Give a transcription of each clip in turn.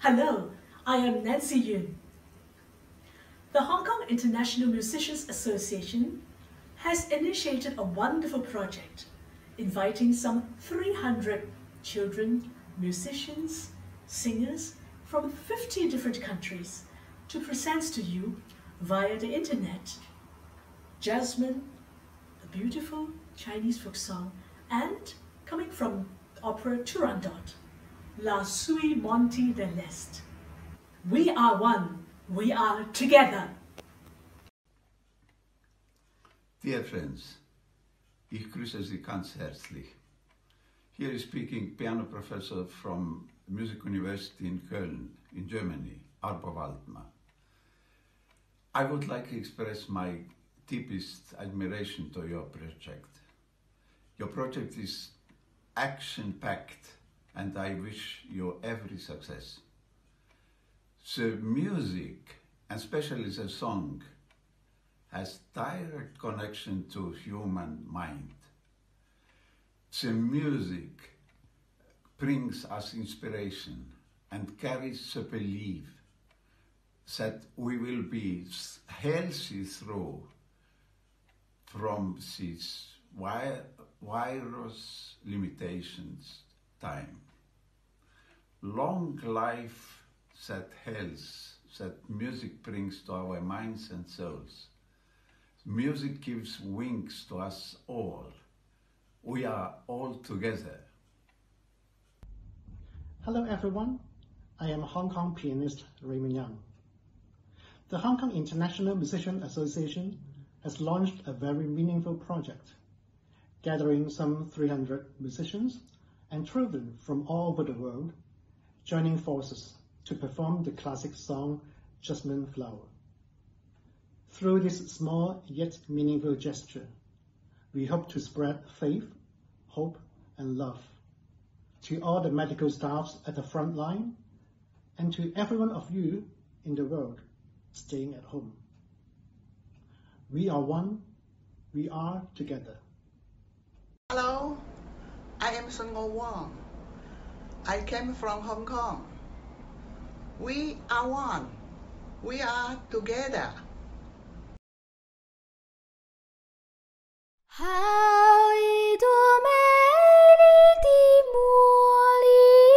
Hello, I am Nancy Yun. The Hong Kong International Musicians Association has initiated a wonderful project inviting some 300 children, musicians, singers from 50 different countries to present to you via the internet Jasmine, a beautiful Chinese folk song, and coming from opera Turandot, La Suite Monte de l'Est. We are one, we are together. Dear friends, ich grüße Sie ganz herzlich. Here is speaking piano professor from Music University in Köln, in Germany, Arbo Waldmann. I would like to express my deepest admiration to your project. Your project is action-packed and I wish you every success. The music, and especially the song, has direct connection to human mind. The music brings us inspiration and carries the belief that we will be healthy through from this virus limitations time. Long life, that health, that music brings to our minds and souls. Music gives wings to us all. We are all together. Hello everyone, I am Hong Kong pianist Raymond Young. The Hong Kong International Musicians Association has launched a very meaningful project, gathering some 300 musicians and children from all over the world, joining forces to perform the classic song Jasmine Flower. Through this small yet meaningful gesture, we hope to spread faith, hope, and love to all the medical staffs at the front line and to every one of you in the world staying at home. We are one, we are together. Hello, I am Sun Ngo Wong. I came from Hong Kong. We are one, we are together. 好一朵美丽的茉莉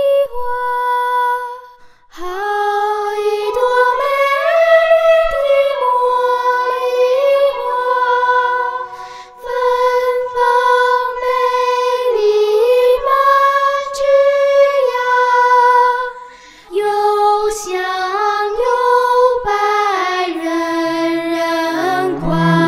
花，好一朵美丽的茉莉花，芬芳美丽满枝桠，又香又白，人人夸。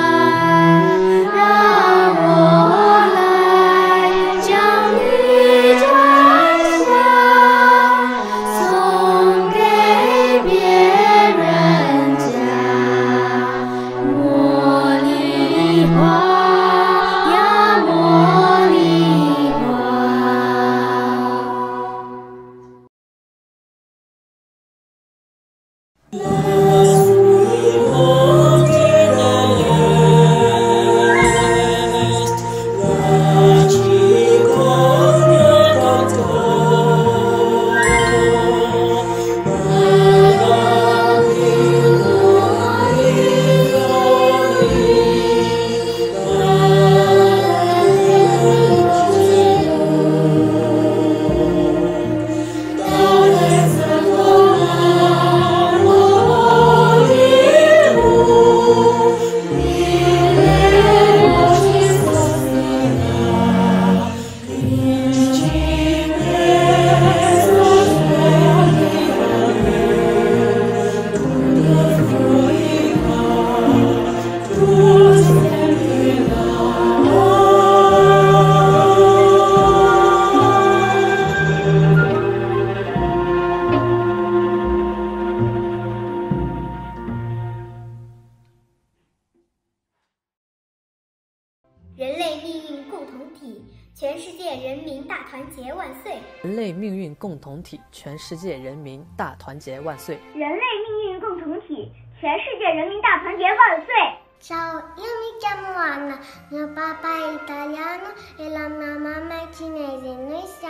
人类命运共同体，全世界人民大团结万岁！ 人类命运共同体，全世界人民大团结万岁！ 人类命运共同体，全世界人民大团结万岁！ Ciao, io mi chiamo Anna, mio papà è italiano e la mia mamma è cinese. Noi siamo insieme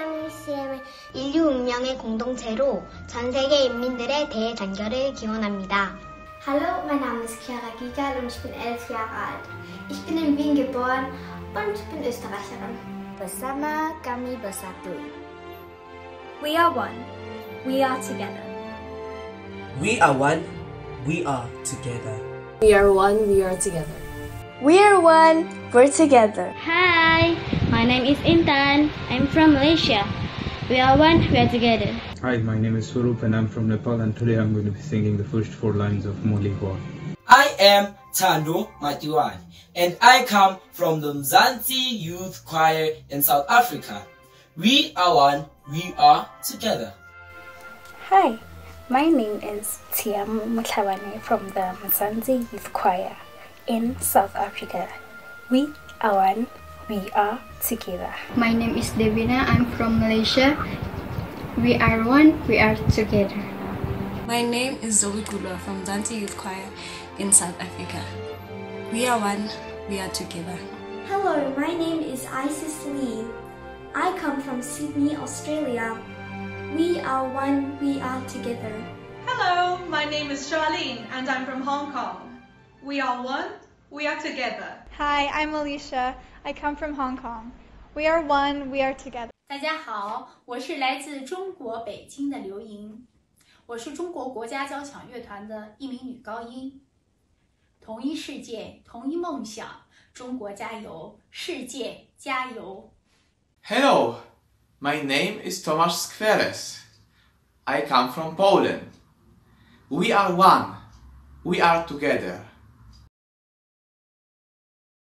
TCM의 인류 운명의 공동체로 전 세계 인민들의 대단결을 기원합니다. Hallo, mein Name ist Chiara Gigal und ich bin 11 Jahre alt. Ich bin in Wien geboren und bin Österreicherin. Bersama kami bersatu. We are one. We are together. We are one. We are together. We are one, we are together. We are one, we're together. Hi, my name is Intan. I'm from Malaysia. We are one, we are together. Hi, my name is Swaroop and I'm from Nepal, and today I'm going to be singing the first 4 lines of Molly War. I am Tando Matiwan and I come from the Mzansi Youth Choir in South Africa. We are one, we are together. Hi, my name is Tiam Mutlawane from the Mzansi Youth Choir in South Africa. We are one, we are together. My name is Devina, I'm from Malaysia. We are one, we are together. My name is Zoe Kula from Mzansi Youth Choir in South Africa. We are one, we are together. Hello, my name is Isis Lee. I come from Sydney, Australia. We are one, we are together. Hello, my name is Charlene and I'm from Hong Kong. We are one, we are together. Hi, I'm Alicia. I come from Hong Kong. We are one, we are together. 大家好，我是来自中国北京的刘莹，我是中国国家交响乐团的一名女高音。同一世界，同一梦想，中国加油，世界加油。 Hello, my name is Tomasz Skweres. I come from Poland. We are one, we are together.